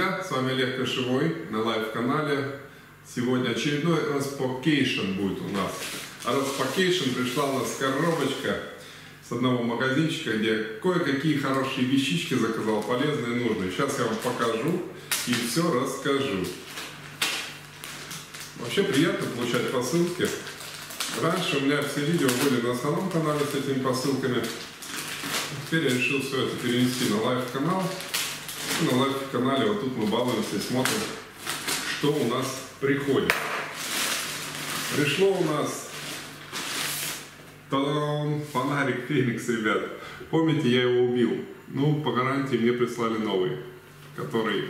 друзья, с вами Олег Кошевой на лайв-канале. Сегодня очередной распакейшн будет у нас. А распакейшн пришла у нас коробочка с одного магазинчика, где кое-какие хорошие вещички заказал, полезные и нужные. Сейчас я вам покажу и все расскажу. Вообще приятно получать посылки. Раньше у меня все видео были на основном канале с этими посылками. Теперь я решил все это перенести на лайв-канал. И на лайв-канале вот тут мы балуемся и смотрим, что у нас приходит. Пришло у нас фонарик Феникс, ребят. Помните, я его убил. Ну, по гарантии мне прислали новый, который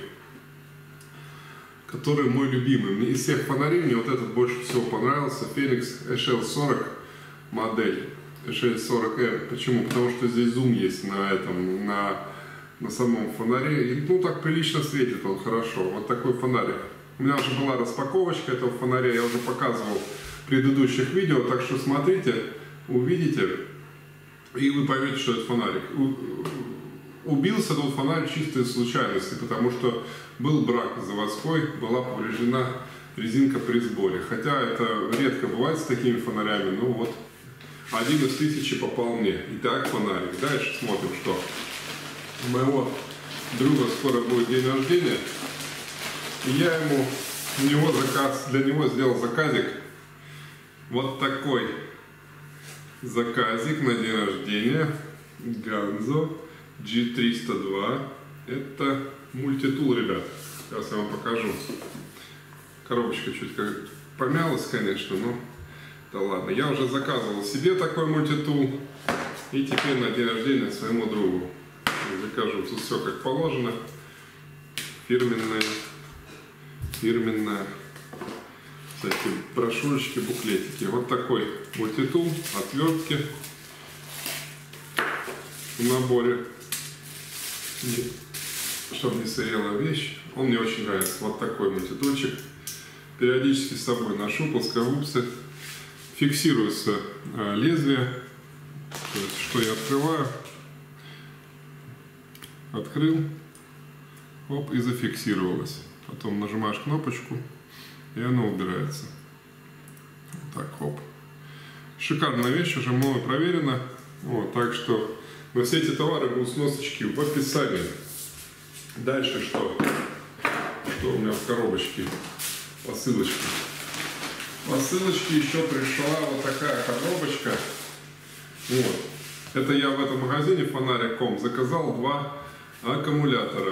мой любимый. Из всех фонарей мне вот этот больше всего понравился. Феникс HL40 модель. HL40R. Почему? Потому что здесь зум есть на самом фонаре. И, ну, так прилично светит он хорошо. Вот такой фонарик. У меня уже была распаковочка этого фонаря. Я уже показывал в предыдущих видео. Так что смотрите, увидите. И вы поймете, что это фонарик. Убился тот фонарь чистой случайности, потому что был брак заводской, была повреждена резинка при сборе. Хотя это редко бывает с такими фонарями, но вот один из 1000 попал мне. Итак, фонарик. Дальше смотрим, что у моего друга скоро будет день рождения. И я для него сделал заказик. Вот такой заказик на день рождения. Ганзо G302. Это мультитул, ребят. Сейчас я вам покажу. Коробочка чуть как помялась, конечно, но да ладно. Я уже заказывал себе такой мультитул. И теперь на день рождения своему другу закажу. Тут все как положено. Фирменная. Кстати, брошюрочки, буклетики. Вот такой мультитул, отвертки в наборе. Чтобы не сырела вещь. Он мне очень нравится. Вот такой мультитульчик. Периодически с собой ношу плоскогубцы. Фиксируется лезвие. То есть, что я открываю. Открыл. Оп, и зафиксировалось. Потом нажимаешь кнопочку, и оно убирается. Вот так, хоп. Шикарная вещь, уже мною проверена. Вот, так что на все эти товары будут сносочки в описании. Дальше что? Что у меня в коробочке? Посылочки. Посылочки еще пришла вот такая коробочка. Вот. Это я в этом магазине Фонарик.com заказал 2 аккумулятора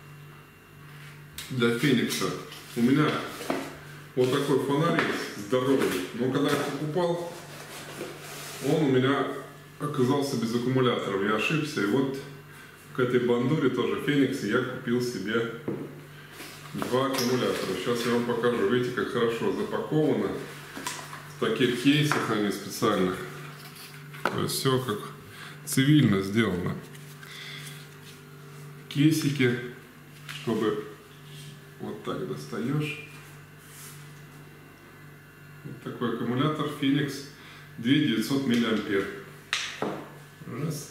для Феникса. У меня вот такой фонарик здоровый. Но когда я покупал, он у меня оказался без аккумуляторов. Я ошибся. И вот к этой бандуре тоже Фениксе я купил себе 2 аккумулятора. Сейчас я вам покажу. Видите, как хорошо запаковано. В таких кейсах они специальных. То есть все как цивильно сделано. Кейсики, чтобы вот так достаешь. Вот такой аккумулятор Феникс 2900 мА. Раз.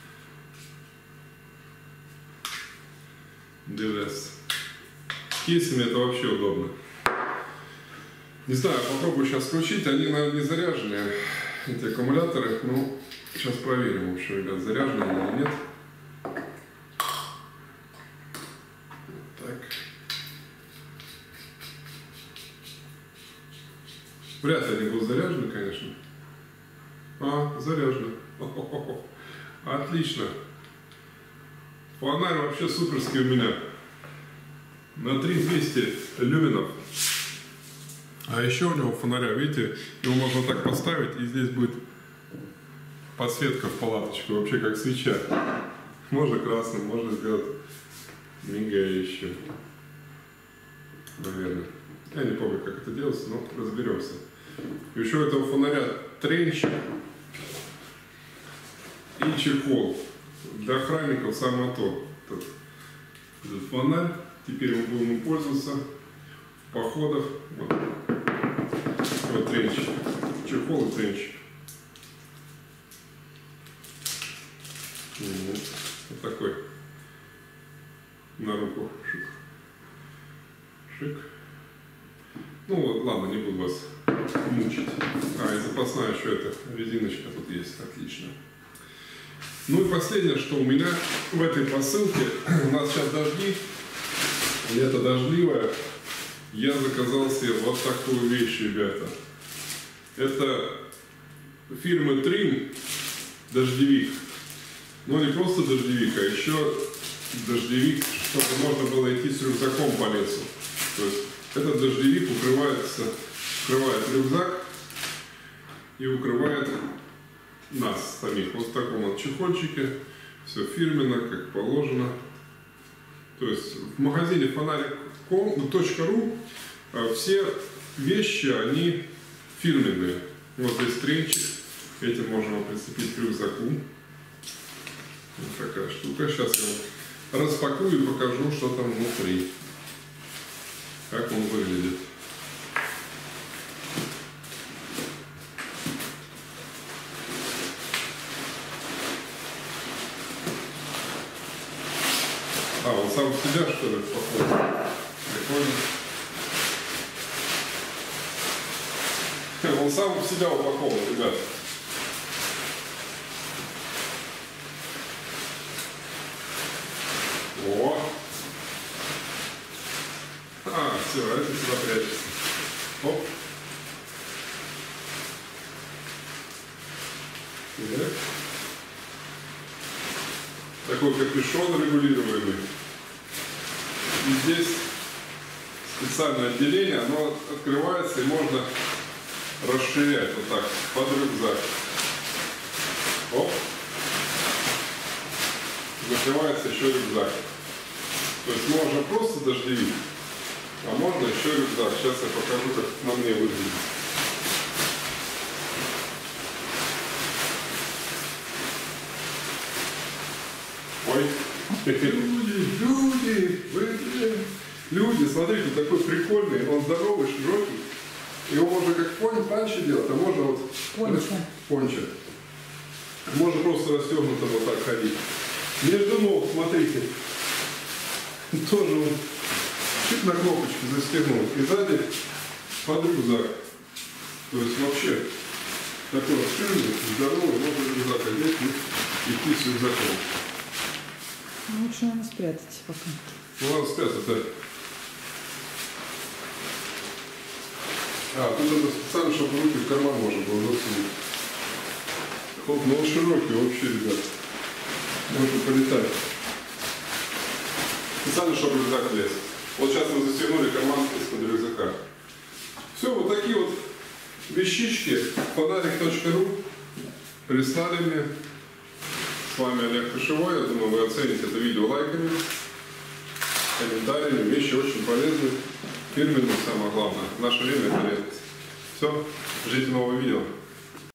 Раз. С кейсами это вообще удобно. Не знаю, попробую сейчас включить. Они, наверное, не заряженные, эти аккумуляторы. Ну, сейчас проверим, в общем, ребят, заряжены они или нет. Так. Вряд ли они будут заряжены, конечно. Заряжены. Отлично. Фонарь вообще суперский у меня. На 3200 люменов. А еще у него фонаря, видите, его можно так поставить, и здесь будет подсветка в палаточку, вообще как свеча. Можно красным, можно сделать мигающим. Наверное. Я не помню, как это делается, но разберемся. И еще у этого фонаря тренч и чехол. Для охранников самое то. Этот фонарь. Теперь мы будем им пользоваться в походах. Вот тренч. Чехол и тренч. Вот такой на руку. Шик. Ну ладно, не буду вас мучить. И запасная еще эта резиночка тут есть, отлично. Ну и последнее, что у меня в этой посылке, у нас сейчас дожди, лето дождливое, я заказал себе вот такую вещь, ребята. Это фирмы Trim дождевик. Но не просто дождевик, а еще дождевик, чтобы можно было идти с рюкзаком по лесу. То есть этот дождевик укрывает рюкзак и укрывает нас самих. Вот в таком вот чехольчике, все фирменно, как положено. То есть в магазине фонарик.ру все вещи, они фирменные. Вот здесь тренчик, этим можно прицепить к рюкзаку. Вот такая штука. Сейчас я вам распакую и покажу, что там внутри. Как он выглядит. Он сам в себя, что ли, похож? Прикольно. Он сам в себя упакован, ребят. О! Все, это сюда прячется. Оп. Так. Такой капюшон регулируемый. И здесь специальное отделение, оно открывается и можно расширять вот так под рюкзак. Оп. Закрывается еще рюкзак. То есть можно просто дождевик, а можно еще рюкзак. Сейчас я покажу, как на мне выглядит. Ой. Люди, смотрите, такой прикольный, он здоровый, широкий. Его можно как пончо делать, а можно вот пончо. Можно просто расстегнуто вот так ходить. Между ног, смотрите, тоже вот чуть на кнопочку застегнул. И сзади под рюкзак. То есть вообще такой вот ширный, здоровый, можно рюкзак одеть и идти с рюкзаком. Лучше надо спрятать пока. Ну надо спрятать, да. Тут это специально, чтобы руки в карман можно было засунуть. Хоп, ну он широкий вообще, ребят. Можно полетать. Специально, чтобы рюкзак влез. Вот сейчас мы застегнули карман из-под рюкзака. Все, вот такие вот вещички. Фонарик.ру прислали мне. С вами Олег Кошевой. Я думаю, вы оцените это видео лайками, комментариями. Вещи очень полезны. Фирменные, самое главное. В наше время это редкость. Все, ждите нового видео.